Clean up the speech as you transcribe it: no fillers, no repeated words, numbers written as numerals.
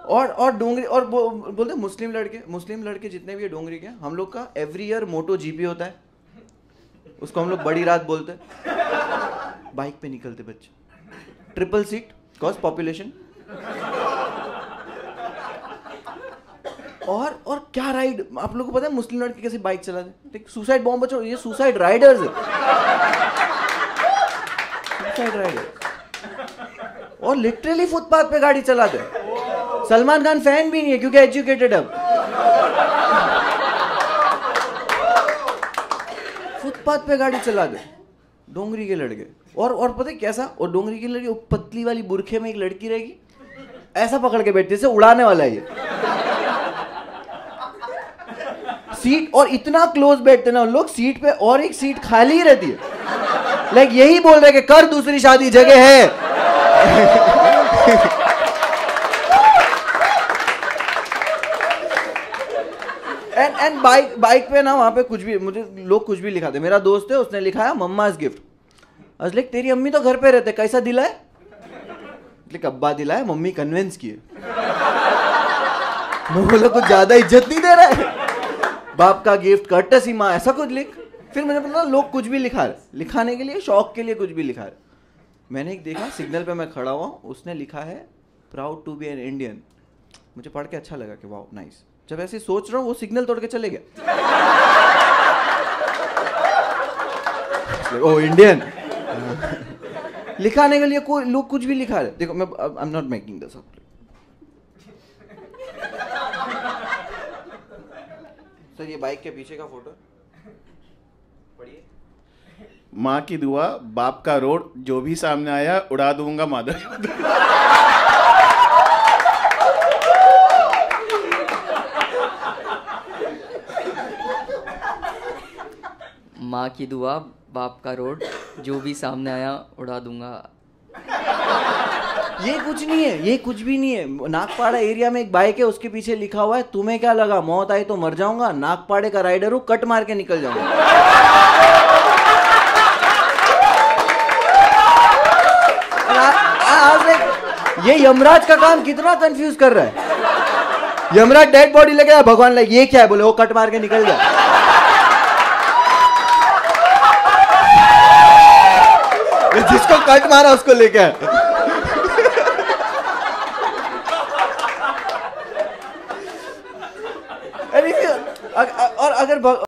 और डोंगरी और बोलते मुस्लिम लड़के जितने भी है डोंगरी के, हम लोग का एवरी ईयर मोटो जीपी होता है, उसको हम लोग बड़ी रात बोलते हैं। बाइक पे निकलते बच्चे, ट्रिपल सीट, कॉज पॉपुलेशन। और क्या राइड, आप लोगों को पता है मुस्लिम लड़के कैसे बाइक चलाते? सुसाइड बॉम्ब बचो, ये सुसाइड राइडर्स है, सुसाइड राइडर्स। और लिटरली फुटपाथ पे गाड़ी चलाते हैं। सलमान खान फैन भी नहीं है क्योंकि एजुकेटेड है, फुटपाथ पे गाड़ी चलाते डोंगरी के लड़के। और पता है कैसा, और डोंगरी की लड़की पतली वाली बुरखे में एक लड़की रहेगी, ऐसा पकड़ के बैठती है जैसे उड़ाने वाला है ये सीट, और इतना क्लोज बैठते ना लोग सीट पे, और एक सीट खाली ही रहती है। लाइक यही बोल रहे कि कर दूसरी शादी, जगह है। एंड बाइक पे ना वहां पे कुछ भी, मुझे लोग कुछ भी लिखा थे। मेरा दोस्त है, उसने लिखा है मम्मा's गिफ्ट। लाइक तेरी अम्मी तो घर पे रहते, कैसा दिला है? अब्बा दिला है, मम्मी कन्विंस किए। मैं बोला कुछ ज्यादा इज्जत नहीं दे रहा है, बाप का गिफ्ट, कर्टसी माँ, ऐसा कुछ लिख। फिर मैंने बोला लोग कुछ भी लिखा है, लिखाने के लिए, शौक के लिए कुछ भी लिखा है। मैंने एक देखा, सिग्नल पे मैं खड़ा हुआ, उसने लिखा है proud to be an Indian. मुझे पढ़ के अच्छा लगा कि वाह नाइस। जब ऐसे सोच रहा हूँ, वो सिग्नल तोड़ के चले गया। ओ इंडियन लिखाने के लिए कोई लोग कुछ भी लिखा है। देखो मैं I am not making this up. Sir ये बाइक के पीछे का फोटो पढ़िए। माँ की दुआ, बाप का रोड, जो भी सामने आया उड़ा दूंगा मादर। माँ की दुआ, बाप का रोड, जो भी सामने आया उड़ा दूंगा। ये कुछ नहीं है, ये कुछ भी नहीं है। नागपाड़ा एरिया में एक बाइक है, उसके पीछे लिखा हुआ है तुम्हें क्या लगा मौत आई तो मर जाऊंगा, नागपाड़े का राइडर हूं, कट मार के निकल जाऊंगा। ये यमराज का काम कितना कंफ्यूज कर रहा है। यमराज डेड बॉडी लेके आया, भगवान लगे ये क्या है, बोले वो कट मार के निकल गया। जिसको कट मारा उसको लेके आया।